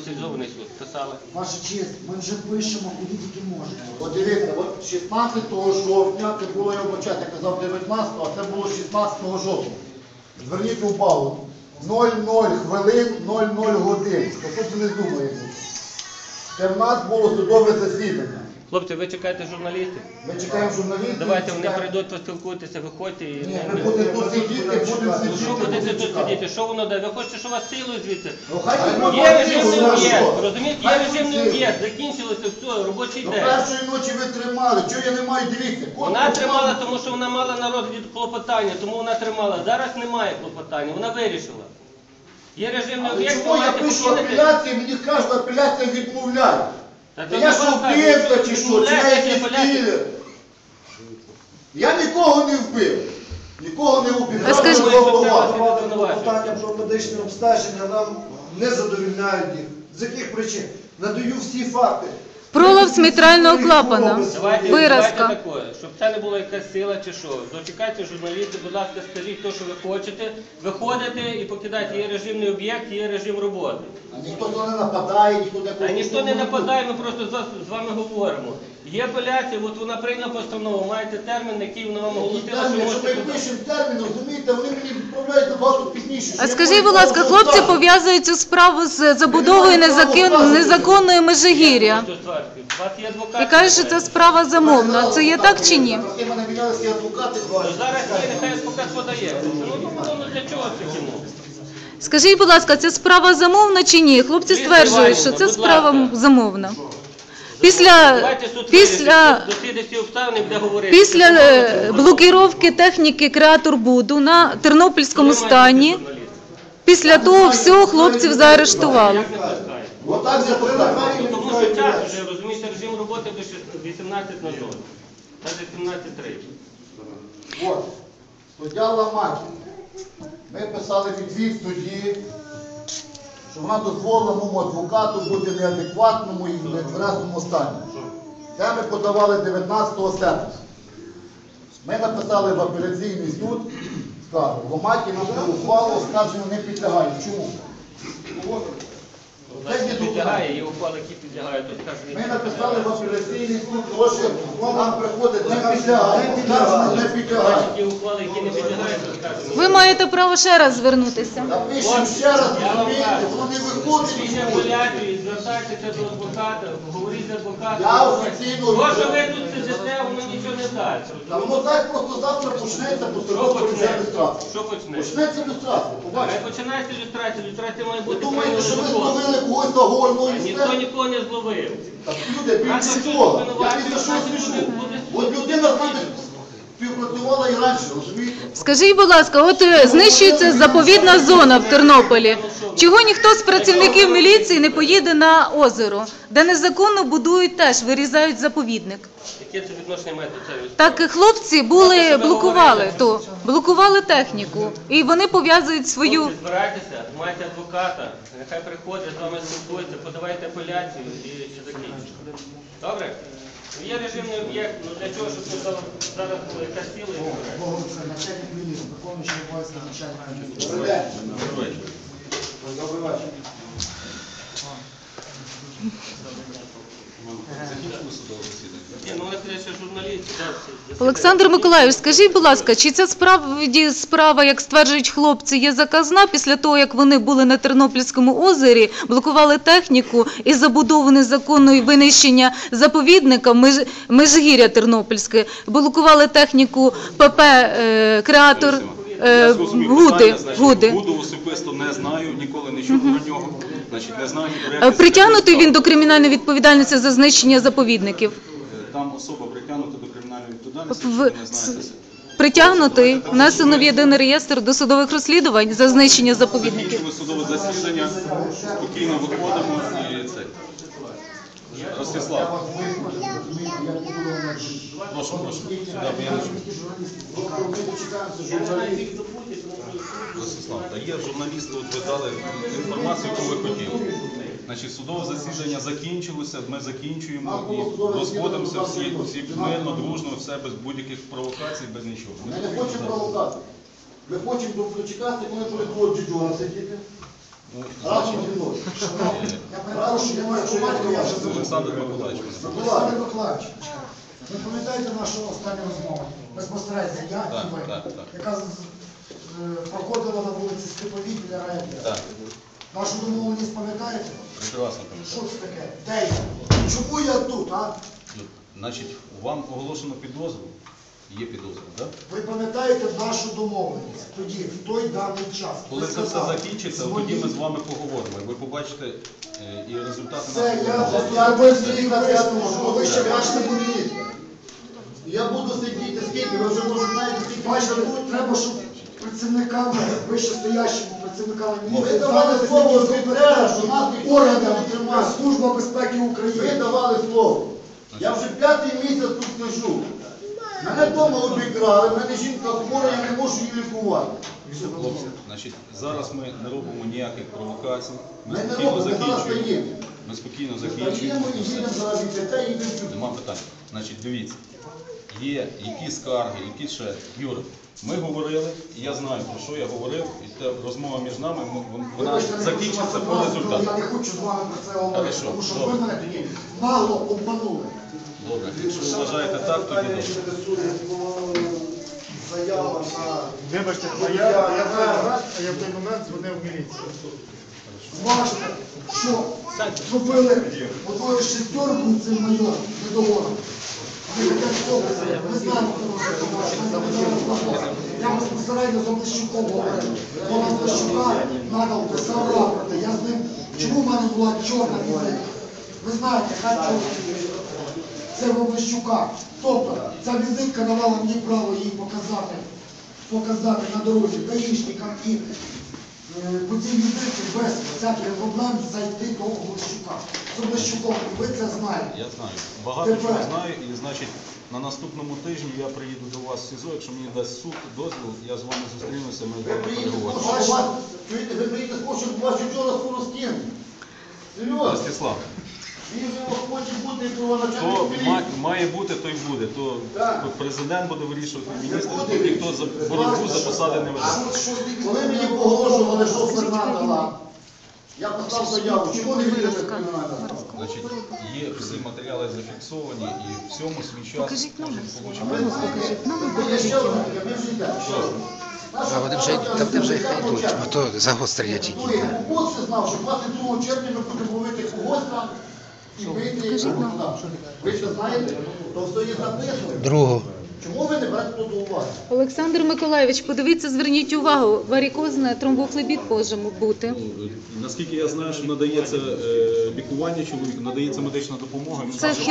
спеціалізований суд. Писали. Ваша честь, ми вже пишемо, куди тільки можемо. От дивіться, от 16 жовтня, це було, я вбачаю, я казав 19-го, а це було 16 жовтня. Зверніть увагу, 00 хвилин, 00 годин. То тут не думаєте. Це в нас було судове засідання. Хлопці, ви чекаєте журналістів? Ми чекаємо журналістів. Давайте вони прийдуть, поспілкуйтеся, виходьте і... Ні, ми будемо тут сидіти, будемо сидіти. Що будете тут сидіти? Що воно дає? Ви хочете, що вас силою звідси? Ну, хай Є режимний об'єкт, розумієте? Є режимний об'єкт, закінчилося все, робочий До день. першої ночі ви тримали, чого я не маю, дивіться. Вона тримала, тому що вона мала на розгляд клопотання, тому вона тримала. Зараз немає клопотання, вона вирішила. Є режимний Але об'єкт, чому я маєте пишу покинути. апеляції, мені кожна апеляція відмовляє. Та Та я що вбивця чи що, чи я якийсь кілер? Я нікого не вбив. Нікого не вбив. А скажіть, Питання про медичне обстеження нам не задовільняють їх. З яких причин? Надаю всі факти. Пролов смітрального клапана. Давайте Виразка. таке, щоб це не була якась сила чи що. Дочекайте журналісти, будь ласка, скажіть те, що ви хочете, виходите і покидайте. Є режимний об'єкт, є режим роботи. А ніхто не нападає, ніхто не... Та ніхто не нападає, ми просто з вами говоримо. Є апеляція, от вона прийняла постанову, маєте термін, який вона вам оголосила, що Якщо ми можете... пишемо термін, розумієте, вони мені відправляють набагато пізніше. А скажіть, будь ласка, хлопці пов'язують цю справу з забудовою незаконної Межигір'я. У вас є адвокат? І кажуть, що це справа замовна. Це є так чи ні? Ти мене мінялися адвокати. Зараз є, нехай адвокат подає. Ну для чого це йому? Скажіть, будь ласка, це справа замовна чи ні? Хлопці стверджують, що це справа замовна. Після блокировки техніки Креатор-Буду на Тернопільському стані, після того всього хлопців заарештували. Отак я питаю. Тому що час вже, розумієте, режим роботи до 18:00. Навіть 17:30. От, суддя Ламаті. Ми писали відвід судді, що вона дозволила моєму адвокату бути в неадекватному і нетверезому стані. Це ми подавали 19 серпня. Ми написали в апеляційний суд, скажу, Ламаті нам не ухвалу, оскарження не підлягає. Чому? Це не підлягає, є ухвали, які підлягають. Ми написали в апеляційний суд, що нам приходить не підлягає, не підлягає. Є ухвали, які не підлягають, оскарження. Ви маєте право ще раз звернутися. Напишемо ще раз, розумієте, воно не виходить. Після апеляції звертайтеся до адвоката, говоріть з адвокатом. Я офіційно... То, що ви тут сидите, воно нічого не дасть. Та воно так просто завтра почнеться, Що постановка почнеться? люстрація. Що почнеться? Почнеться люстрація, Не побачите. починайте ілюстрацію, ілюстрація має Ви бути думаєте, що ви законом. зловили когось на гольну і Ніхто все? нікого не зловив. Так, люди, більше того, я ні за що смішу. От людина з нами співпрацювала і раніше, розумієте? Скажіть, будь ласка, от знищується заповідна зона в Тернополі. Чого ніхто з працівників міліції не поїде на озеро, де незаконно будують теж, вирізають заповідник? Яке це відношення має до цього? Так хлопці блокували техніку, і вони пов'язують свою... Хлопці, збирайтеся, маєте адвоката, нехай приходить, з вами спілкується, подавайте апеляцію і ще закінчите. Добре? Є режимний об'єкт, ну для чого, щоб ми зараз були якась сила і не бере. Це начальник міліції, виконуючий обов'язки начальника міліції. Добрий день. Добрий вечір. Ні, ну вони ще журналісти. Олександр Миколайович, скажіть, будь ласка, чи ця справа, як стверджують хлопці, є заказна після того, як вони були на Тернопільському озері, блокували техніку і забудову незаконного винищення заповідника Межигір'я Тернопільське, блокували техніку ПП «Креатор» Гуди. Гуду особисто не знаю, ніколи не чув про нього. Значить, не знаю ні про Притягнутий він до кримінальної відповідальності за знищення заповідників? Там особа притягнута до кримінальної відповідальності, В- якщо ви не знаєте. Притягнутий, внесено в єдиний реєстр досудових розслідувань за знищення заповідників. Закінчили судове засідання, спокійно виходимо і це. Я Ростислав, вас виходжу, розумієте, я буду на житті. прошу, сюди, бо я не чую. Ми дочекаємося журналістів. Ростислав, та є журналісти, от ви дали інформацію, яку ви хотіли. Значить, судове засідання закінчилося, ми закінчуємо і розходимося всі мирно, дружно, все без будь-яких провокацій, без нічого. Ми не хочемо провокації. Ми хочемо дочекатися, коли буде твого джуджура сидіти. Ну, Разом значить, зі мною. Я перепрошую, я маю батька, я вже забув. Олександр Миколаївич. Олександр Миколаївич, ви пам'ятаєте нашу останню розмову? Безпосередньо я Так, і ви, так, так. яка проходила на вулиці Степовій біля райвідділу. Так, Нашу домовленість пам'ятаєте? прекрасно Що пам'ятаю. це таке? Де я? Чому я тут, а? Ну, значить, вам оголошено підозру. Є підозра, так? Ви пам'ятаєте нашу домовленість тоді, в той даний час? Коли Ви це все сказали, закінчиться, дзвоніть. тоді ми з вами поговоримо. І ви побачите і результати Все, нашої я роботи. просто Я зробив без свій вікна, висновок, бо ви ще я бачите не буду. Я буду сидіти скільки, ви вже може знаєте, скільки Бачите, бачите. тут треба, щоб працівниками, вищестоящими працівниками Ви міліції, давали зайнятися слово якимось офіцера, що нас ніхто не органами, тримає. Служба безпеки Ви України. давали слово. Я вже 5-й місяць тут сижу. Мене вдома обікрали, мене жінка хвора, я не можу її лікувати. Хлопці, значить, зараз ми не робимо ніяких провокацій. Ми Ми не спокійно робимо, ми зараз закінчуємо. стаємо. Ми спокійно Стаємо закінчуємо. і їдемо зараз від дітей, їдемо сюди. Нема питань. Значить, дивіться, є які скарги, які ще. Юра, ми говорили, і я знаю, про що я говорив, і та розмова між нами, вона Вибачте, не хочу закінчиться вас по образити, результату. Я не хочу з вами про це говорити, Хорошо, тому що добре. ви мене тоді мало обманули. Добре, якщо ви вважаєте так, тоді Питання добре. щодо суду, заява на... Вибачте, я в той момент дзвонив в міліцію. Бачите, що зробили отою шестерку цим майором недоговором. Вони хотять хлопці, ми знаємо, хто це. Я безпосередньо з Облещуком говорив. Вона Облещука надав, писав рапорти. Я з ним, чому в мене була чорна візитка? Ви знаєте, хай чорна візитка. Це в Облещука. Тобто, ця візитка давала мені право її показати на дорозі даїшникам і по цій візитці без всяких проблем зайти до Облещука. З Облещуком, і ви це знаєте. Я знаю. Багато чого знаю, і значить, на наступному тижні я приїду до вас в СІЗО, якщо мені дасть суд дозвіл, я з вами зустрінуся, ми з Ви вами приїдете, переговоримо. що у вас, чуєте, ви приїдете, що у вас вчора скоро скинуть. Серйозно. Ростислав, Він же хоче бути начальник то поліції. має бути, то й буде. То Так. президент буде вирішувати, міністр, Буде. то ніхто за боротьбу за посади не веде. Коли мені погрожували, що Фернандова, я писав заяву, чому не відкрили кримінальне? Значить, є всі матеріали зафіксовані і всьому свій час Покажіть кожен номер. получить. Є ще одне, ми вже йдемо. А вони вже хай йдуть, бо то загострення тільки. Бог все знав, що 22 червня ми будемо ловити когось там і бити його туди. Ви що знаєте? То все є записано. Другого. Чому ви не берете то до уваги? Олександр Миколаївич, подивіться, зверніть увагу, варикозне тромбофлебіт може бути. Наскільки я знаю, що надається лікування чоловіку, надається медична допомога.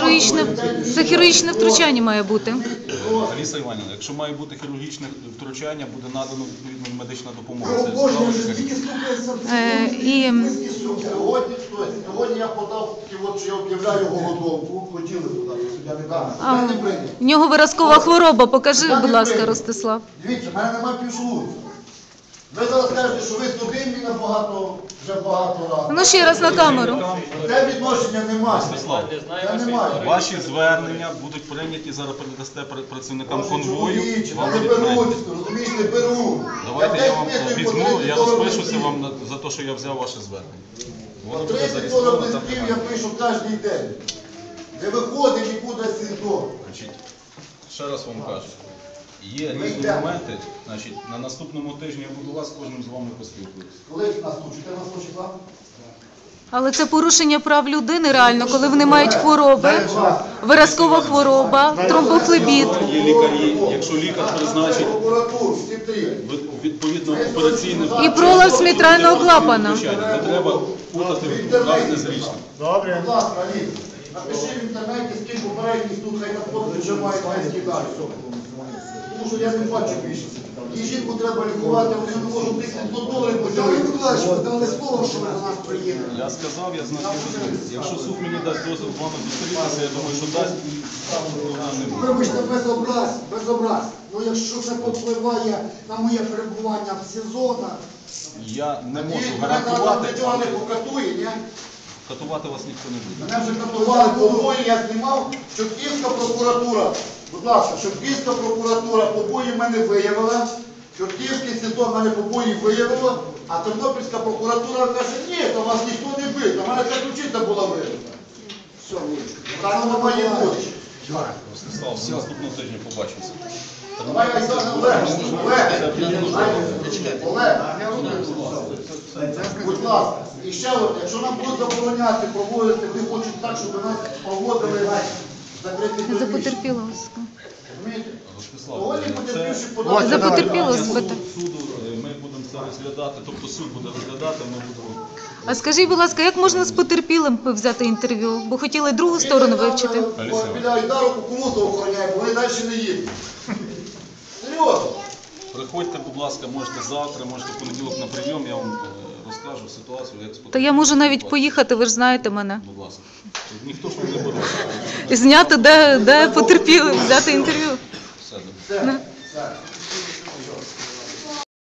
Це хірургічне втручання має бути. Аліса Іванівна, якщо має бути хірургічне втручання, буде надано відповідно медична допомога. О Це Боже, справа я вже лікарів. стільки слухаюся І Сьогодні я подав, що я об'являю голодовку, хотіли подати, суддя не дав. А, Я не прийняв. в нього виразкова хвороба. Покажи, будь ласка, Ростислав. Дивіться, в мене немає півшлунку. Ви зараз кажете, що ви судимі набагато, вже багато разів. Ну ще раз на камеру. Це відношення немає. Ростислав, Не знаю Це вашої немає. історії. ваші звернення будуть прийняті, зараз передасте працівникам конвою. Чоловіче, Вам не будуть беруть, прийняті. розумієш, не беруть. Давайте я вам десь візьму, по я 30 доларів розпишуся листів. вам за те, що я взяв ваше звернення. По Воно буде 30 доларів зареєстровано там. листів я пишу кожен день. Не виходить нікуди з СІЗО. Значить, ще раз вам кажу. Є Ми різні йдемо. моменти. Значить, на наступному тижні я буду вас кожним з вами поспілкуюся. Коли нас тут? 14 числа? Але це порушення прав людини реально, коли вони мають хвороби, виразкова хвороба, тромбофлебіт. Є лікарі, якщо лікар призначить Прокуратуру, всі три. відповідно операційне І пролапс мітрального клапана. Не треба путати разне з річним. Добре. Будь ласка, Аліс, напиши в інтернеті, з ким попередній тут, хай там хлопці вже мають весь кидати. Тому що я не бачу більше. І жінку треба лікувати, вони не можуть тих $100 Олександр поділити. Миколаївич, ви дали слово, що ви до нас приїдете. Я сказав, я знаю, що дозволю. Якщо суд мені дасть дозвіл з вами зустрітися, я думаю, що дасть, проблем не буде. Вибачте, без образ. Ну якщо це попливає на моє перебування в СІЗО, Я не можу Мене зараз гарантувати, нічого не але покатує, ні? катувати вас ніхто не буде. Мене вже катували побої, я знімав, Чортківська прокуратура, будь ласка, Чортківська прокуратура побої в мене виявила, Чортківське СІЗО в мене побої виявило, А Тернопільська прокуратура каже, ні, то вас ніхто не бив, до мене ця ключиця була вибита. Все, так воно має бути. Ростислав, наступного тижня побачимося. Давай, Олег, будь ласка, і ще одне, якщо нам будуть забороняти проводити, вони хочуть так, щоб нас проводили закриті За приміщення. потерпілого. Розумієте? Ростислав, Сьогодні потерпівши За подати. потерпілого суду, спитати. ми будемо це розглядати, тобто суд буде розглядати, ми будемо... А скажіть, будь ласка, як можна з потерпілим взяти інтерв'ю? Бо хотіли другу сторону вивчити. Біля Айдару кукурудзу охороняє, бо вони далі не їдуть. Серйозно. Приходьте, будь ласка, можете завтра, можете в понеділок на прийом, я вам розкажу ситуацію, як Та я можу навіть поїхати, ви ж знаєте мене. Будь ласка. Ніхто ж вам не боронить. Зняти, де потерпіли, взяти інтерв'ю. Все добре. Все.